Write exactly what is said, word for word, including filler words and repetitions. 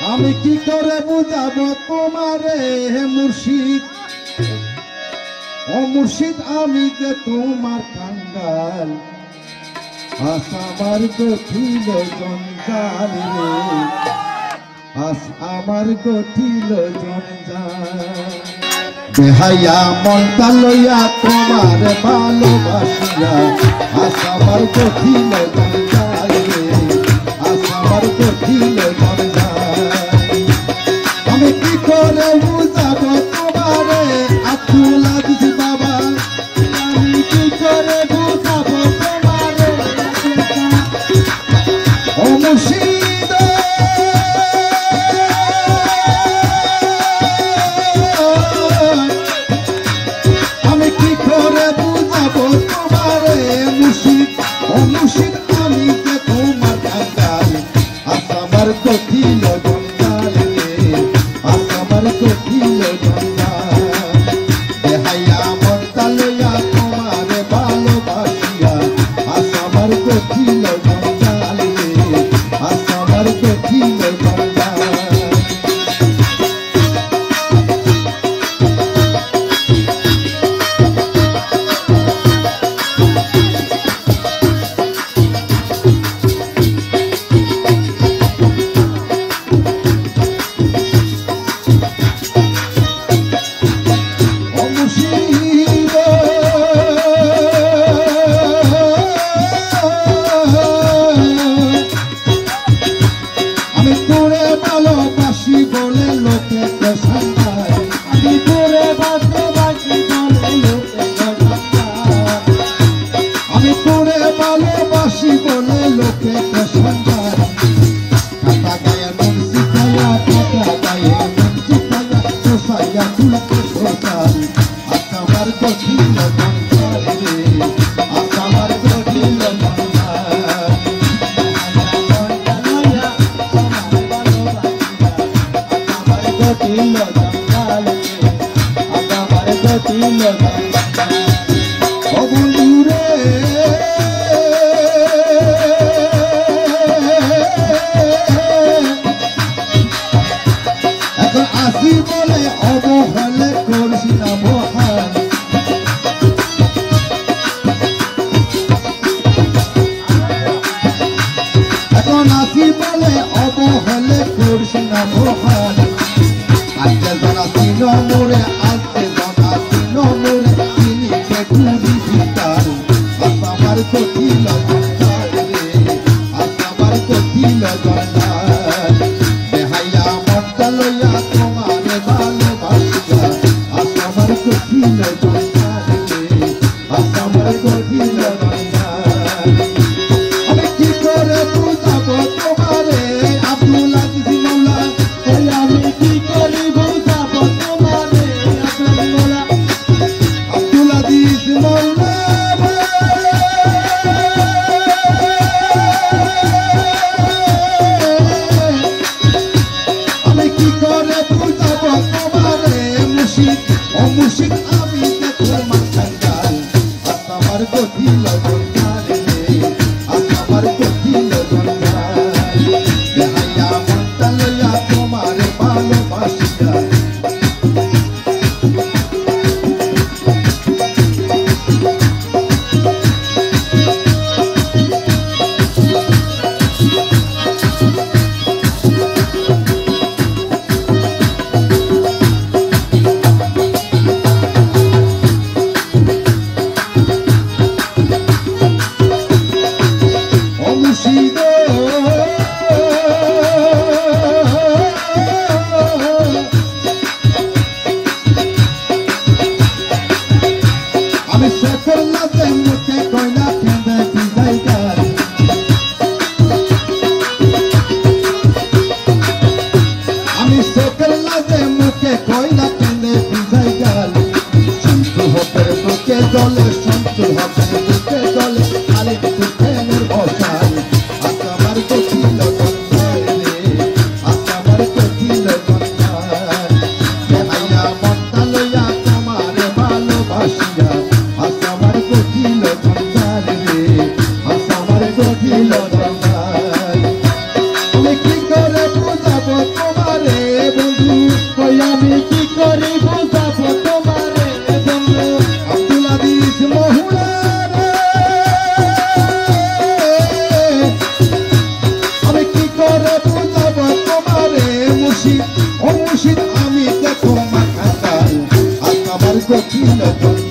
আমি কি করে বুঝাবো তোমারে হে মুর্শিদ, ও মুর্শিদ আমি যে তোমার কাঙ্গাল, আস আমার গঠিল জঞ্জাল রে, আস আমার গঠিল জঞ্জাল। বেহাইয়া মনটা লইয়া তোমার ভালোবাসিয়া, আস আমার গঠিল জঞ্জাল রে, আস আমার গঠিল জঞ্জাল। আমি কি করে বুঝাবো তোমারে আব্দুল আজিজ বাবা, আমি কি করে বুঝাবো তোমারে ও মুর্শিদ, আমি কি করে বুঝাবো তোমারে মুর্শিদ, ও মুর্শিদ আমি যে তোমার কাঙ্গাল, আজ আমার কঠিল জঞ্জাল রে, আজ আমার কঠিল জঞ্জাল। বেহাইয়া মনটা লইয়া তোমারে ভালোবাসিয়া, আজ আমার কঠিল জঞ্জাল রে, আজ আমার কঠিল জঞ্জাল। আমি তোরে ভালোবাসি বলে লোকে প্রশংসায়, আমি তোরে ভালোবাসি বলে লোকে প্রশংসায়, আমি তোরে ভালোবাসি বলে লোকে প্রশংসায়। কাটা গায়ে নুন শিখাইয়া, কাটা গায়ে নুন শিখাইয়া, শোষাইয়া তুলতে শোষাই, আজ আমার কঠিল জঞ্জাল রে, আজ আমার কঠিল জঞ্জাল। কঠিল জঞ্জাল রে, আজ আমার কঠিল জঞ্জাল। ও বন্ধু রে, এখন আসি বলে অবহেলে করছি না মহান, এখন আসি বলে অবহেলে করছি না মহান। আজকে জনা তিন মোরে, আজকে জনা তিন মোরে, তিনি ঘুরি ভিতার, আজ আমার কঠিল জঞ্জাল রে, আজ আমার কঠিল জঞ্জাল। বেহাইয়া মনটা লইয়া তোমারে ভালোবাসিয়া, আজ আমার কঠিল জঞ্জাল রে, আজ আমার কঠিল জঞ্জাল। আমি কি করে বুঝাবো তোমারে আব্দুল আজিজ মৌলা, ওই আমি কি করে বুঝাবো তোমারে আব্দুল মৌলা, আব্দুল আজিজ মৌলা। আমি কি করে বুঝাবো তোমারে মুর্শিদ, ও মুর্শিদ আমি যে তোমার কাঙ্গাল, আজ আমার কঠিল জঞ্জাল রে, আজ আমার কঠিল জঞ্জাল। বেহাইয়া মনটা লইয়া তোমারে ভালোবাসিয়া, গতি লগন